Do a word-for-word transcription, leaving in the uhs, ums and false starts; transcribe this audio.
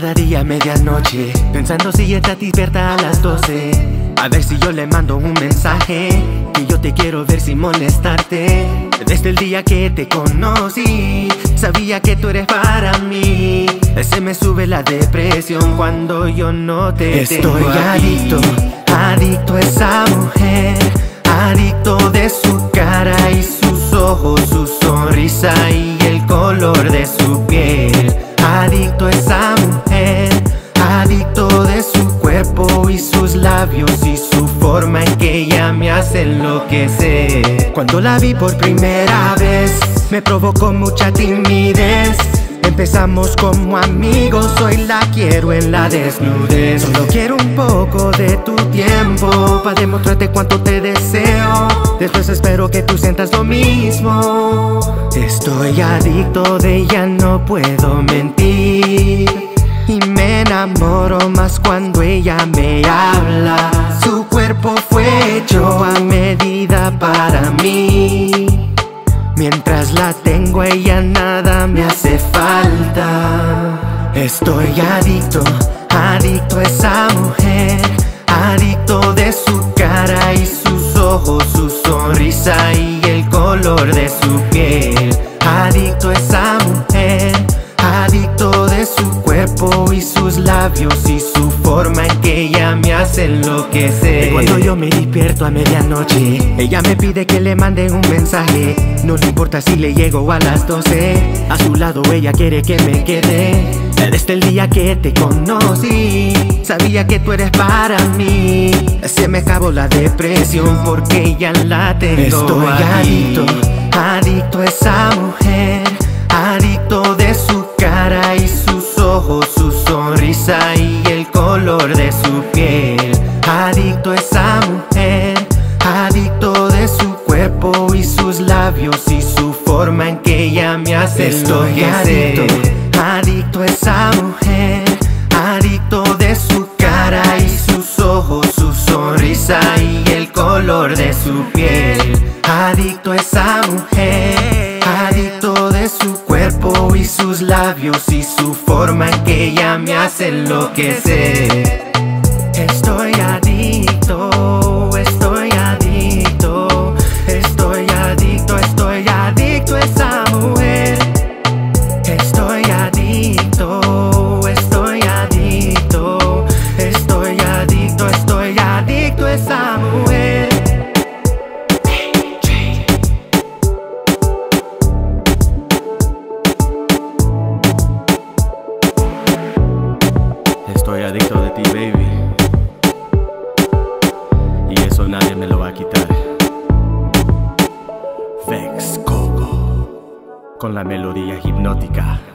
cada día a medianoche, pensando si está despierta a las doce. A ver si yo le mando un mensaje, que yo te quiero ver sin molestarte. Desde el día que te conocí, sabía que tú eres para mí. Se me sube la depresión cuando yo no te Estoy tengo adicto, adicto a esa mujer, adicto de su cara y sus ojos, su sonrisa y el color de su piel. Adicto a esa mujer, adicto de su cuerpo y sus labios y su forma en que ella me hace enloquecer. Cuando la vi por primera vez, me provocó mucha timidez. Empezamos como amigos, hoy la quiero en la desnudez. Solo quiero un poco de tu tiempo para demostrarte cuánto te deseo. Después espero que tú sientas lo mismo. Estoy adicto de ella, no puedo mentir. Y me enamoro más cuando ella me habla. Su cuerpo fue hecho a medida para mí. Mientras la tengo a ella nada me hace falta. Estoy adicto, adicto a esa mujer, adicto de su cara y sus ojos, su sonrisa y el color de su piel. Adicto a esa mujer, adicto de su cuerpo y sus labios y su forma en que ella me hace enloquecer. Y cuando yo me despierto a medianoche, ella me pide que le mande un mensaje. No le importa si le llego a las doce, a su lado ella quiere que me quede. Desde el día que te conocí, sabía que tú eres para mí. Se me acabó la depresión porque ya la tengo. Estoy adicto, adicto a esa mujer, adicto de su cara y sus ojos, su sonrisa y el color de su piel. Adicto a esa mujer, adicto de su cuerpo y sus labios y su forma en que ella me hace Estoy enloquecer. Adicto a esa mujer, adicto de su cara y sus ojos, su sonrisa y el color de su piel. Adicto a esa mujer, adicto de su cuerpo y sus labios y su forma en que ella me hace enloquecer. Estoy adicto, estoy adicto, estoy adicto, estoy adicto a esa mujer. Estoy adicto, estoy adicto, estoy adicto, estoy adicto a esa mujer. Estoy adicto de ti, baby, y eso nadie me lo va a quitar. Vex Coco, con la melodía hipnótica.